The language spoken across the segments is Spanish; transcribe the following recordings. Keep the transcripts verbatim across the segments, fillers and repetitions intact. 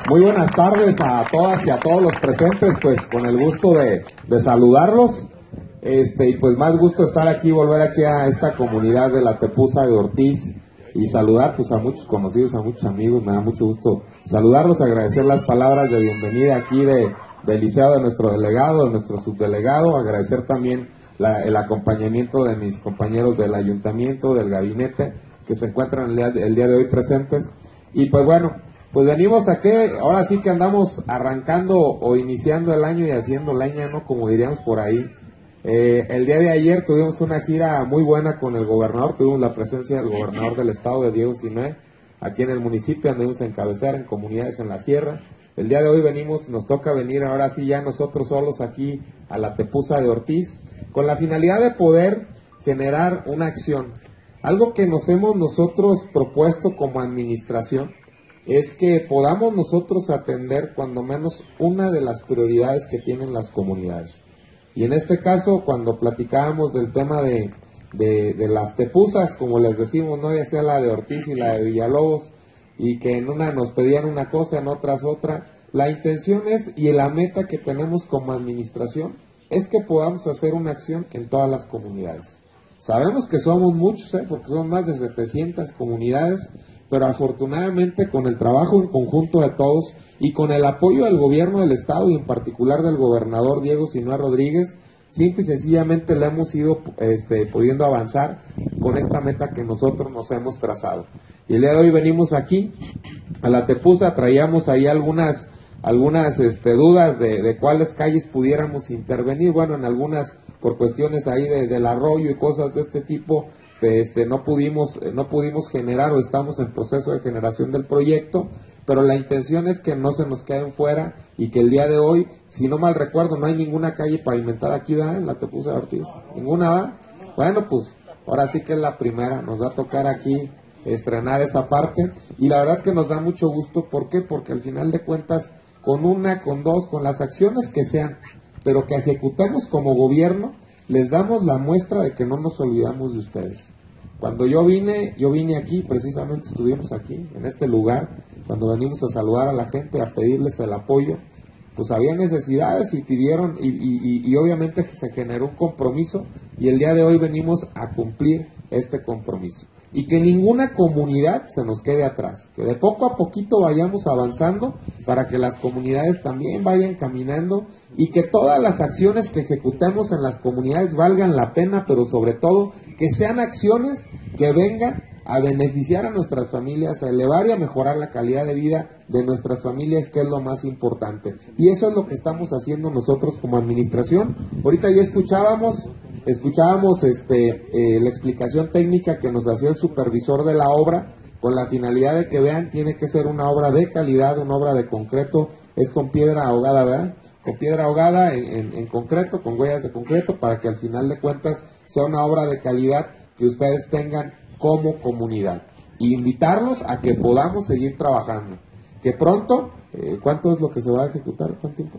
Muy buenas tardes a todas y a todos los presentes, pues con el gusto de, de saludarlos, este, y pues más gusto estar aquí, volver aquí a esta comunidad de la Tepuza de Ortiz y saludar pues a muchos conocidos, a muchos amigos. Me da mucho gusto saludarlos, agradecer las palabras de bienvenida aquí de, del liceo de nuestro delegado, de nuestro subdelegado, agradecer también la, el acompañamiento de mis compañeros del ayuntamiento, del gabinete, que se encuentran el día, el día de hoy presentes. Y pues bueno, pues venimos aquí, ahora sí que andamos arrancando o iniciando el año y haciendo leña, ¿no? Como diríamos por ahí. Eh, el día de ayer tuvimos una gira muy buena con el gobernador, tuvimos la presencia del gobernador del estado, de Diego Sinue, aquí en el municipio, anduvimos en cabecera, en comunidades en la sierra. El día de hoy venimos, nos toca venir ahora sí ya nosotros solos aquí a la Tepuza de Ortiz, con la finalidad de poder generar una acción. Algo que nos hemos nosotros propuesto como administración es que podamos nosotros atender cuando menos una de las prioridades que tienen las comunidades. Y en este caso, cuando platicábamos del tema de, de, de las tepuzas, como les decimos, no, ya sea la de Ortiz y la de Villalobos, y que en una nos pedían una cosa, en otras otra, la intención es, y la meta que tenemos como administración, es que podamos hacer una acción en todas las comunidades. Sabemos que somos muchos, ¿eh? Porque son más de setecientas comunidades, pero afortunadamente con el trabajo en conjunto de todos y con el apoyo del gobierno del estado y en particular del gobernador Diego Sinue Rodríguez, simple y sencillamente le hemos ido este, pudiendo avanzar con esta meta que nosotros nos hemos trazado. Y el día de hoy venimos aquí a la Tepuza, traíamos ahí algunas algunas este, dudas de, de cuáles calles pudiéramos intervenir, bueno, en algunas por cuestiones ahí de, del arroyo y cosas de este tipo, este, no pudimos no pudimos generar o estamos en proceso de generación del proyecto, pero la intención es que no se nos queden fuera y que el día de hoy, si no mal recuerdo, no hay ninguna calle pavimentada aquí, ¿verdad? En la Tepuza de Ortiz, ¿ninguna va? Bueno, pues ahora sí que es la primera, nos va a tocar aquí estrenar esa parte y la verdad que nos da mucho gusto. ¿Por qué? Porque al final de cuentas, con una, con dos, con las acciones que sean, pero que ejecutemos como gobierno, les damos la muestra de que no nos olvidamos de ustedes. Cuando yo vine, yo vine aquí, precisamente estuvimos aquí, en este lugar, cuando venimos a saludar a la gente, a pedirles el apoyo, pues había necesidades y pidieron, y, y, y obviamente se generó un compromiso, y el día de hoy venimos a cumplir este compromiso. Y que ninguna comunidad se nos quede atrás, que de poco a poquito vayamos avanzando para que las comunidades también vayan caminando y que todas las acciones que ejecutemos en las comunidades valgan la pena, pero sobre todo que sean acciones que vengan a beneficiar a nuestras familias, a elevar y a mejorar la calidad de vida de nuestras familias, que es lo más importante. Y eso es lo que estamos haciendo nosotros como administración. Ahorita ya escuchábamos Escuchábamos este, eh, la explicación técnica que nos hacía el supervisor de la obra, con la finalidad de que vean, tiene que ser una obra de calidad, una obra de concreto, es con piedra ahogada, ¿verdad? Con piedra ahogada en, en, en concreto, con huellas de concreto, para que al final de cuentas sea una obra de calidad que ustedes tengan como comunidad. Y invitarlos a que podamos seguir trabajando. Que pronto, eh, ¿cuánto es lo que se va a ejecutar? ¿Cuánto tiempo?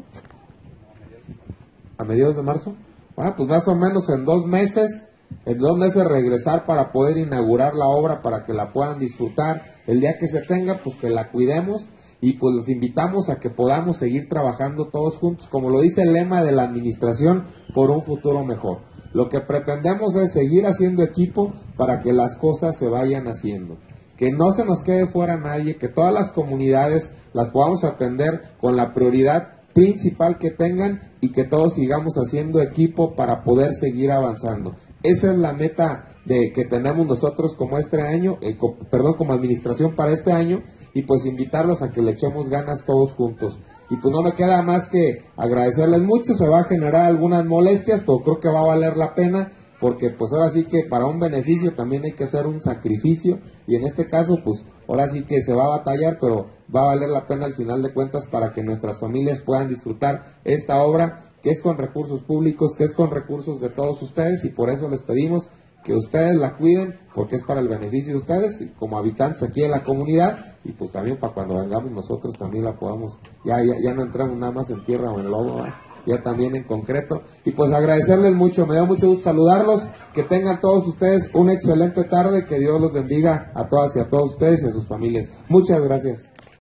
¿A mediados de marzo? Bueno, pues más o menos en dos meses, en dos meses regresar para poder inaugurar la obra, para que la puedan disfrutar. El día que se tenga, pues que la cuidemos y pues los invitamos a que podamos seguir trabajando todos juntos, como lo dice el lema de la administración, por un futuro mejor. Lo que pretendemos es seguir haciendo equipo para que las cosas se vayan haciendo. Que no se nos quede fuera nadie, que todas las comunidades las podamos atender con la prioridad principal que tengan y que todos sigamos haciendo equipo para poder seguir avanzando. Esa es la meta de que tenemos nosotros como este año, eh, co, perdón, como administración para este año, y pues invitarlos a que le echemos ganas todos juntos. Y pues no me queda más que agradecerles mucho. Se va a generar algunas molestias, pero creo que va a valer la pena, porque pues ahora sí que para un beneficio también hay que hacer un sacrificio, y en este caso pues ahora sí que se va a batallar, pero va a valer la pena al final de cuentas para que nuestras familias puedan disfrutar esta obra, que es con recursos públicos, que es con recursos de todos ustedes, y por eso les pedimos que ustedes la cuiden, porque es para el beneficio de ustedes y como habitantes aquí de la comunidad, y pues también para cuando vengamos nosotros también la podamos, ya, ya, ya no entramos nada más en tierra o en lodo, ¿eh? Ya también en concreto, y pues agradecerles mucho, me da mucho gusto saludarlos, que tengan todos ustedes una excelente tarde, que Dios los bendiga a todas y a todos ustedes y a sus familias. Muchas gracias.